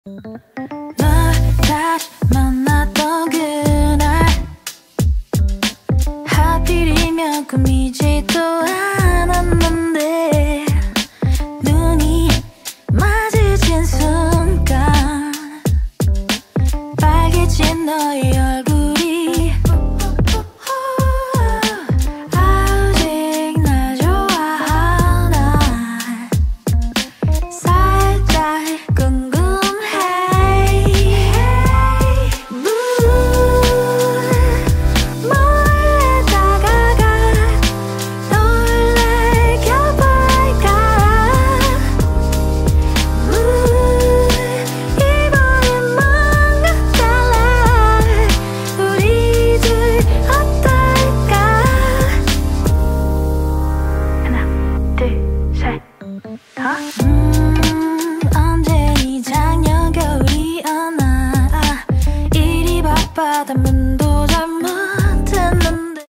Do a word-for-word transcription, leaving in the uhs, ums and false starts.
널 다시 만났던 그날 하필이면 꿈이지도 않았는데 눈이 마주친 순간 빨개진 너의 얼굴이 아직 날 좋아하나 살짝 궁금해. 몰래 다가가 놀래켜볼까. 이번엔 뭔가 달라. 우리 둘 어떨까. 하나 둘 셋 더. 음, 언제니 작년 겨울이었나. 일이 바빠다 문도 잘 못